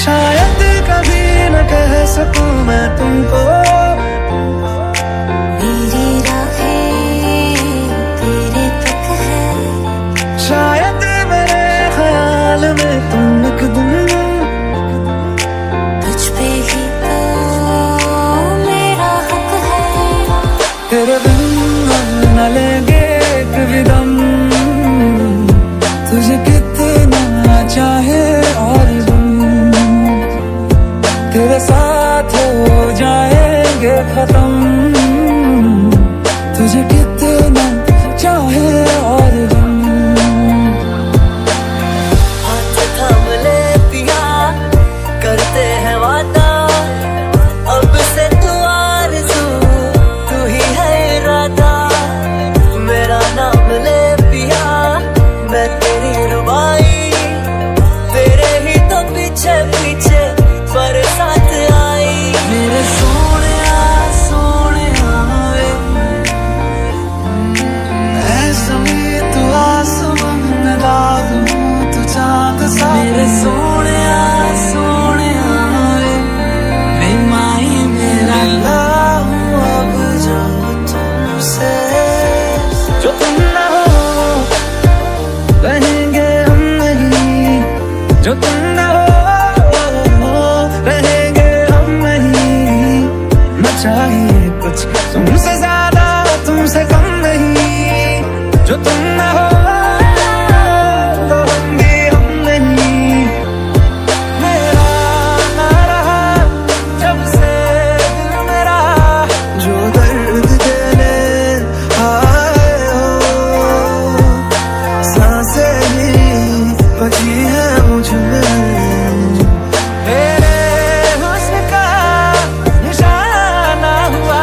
शायद कभी न कह सकूं मैं तुमको, मेरी राहें तेरे तक है। शायद मेरे ख्याल में तुम एक दिन, तुझ पे ही तो मेरा हक है। तेरे बिन न लेंगे एक भी दम, तुझे कितना चाहे और हम तेरे साथ हो जाएंगे खत्म, तुझे कितना चाहे और हम। हाथ थाम ले पिया, करते हैं वादा, अब से तू आरज़ू, तू ही है इरादा। मेरा नाम ले पिया, मैं तेरी रुबाई, तेरे ही तो पीछे पीछे बरसात आई। मेरे सोने सोने ऐसा भी तू आसमां में दाग हूँ, तू चांद सा। मेरे सोने सोने मैं माही मेरा हूँ अब जो तुमसे, जो तुम ना हो रहेंगे हम नहीं, जो तुम ना हो रहेंगे हम नहीं। न चाहिए कुछ तुमसे ज्यादा, तुमसे कम नहीं, जो तुम ना हो तो हम भी हम नहीं। मेरा ना रहा जब से दिल मेरा, जो दर्द देने आए हो, सांसें ही बची है मुझ में, तेरे हुस्न का निशाना हुआ।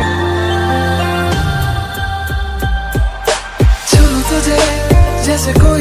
छू तुझे जैसे कोई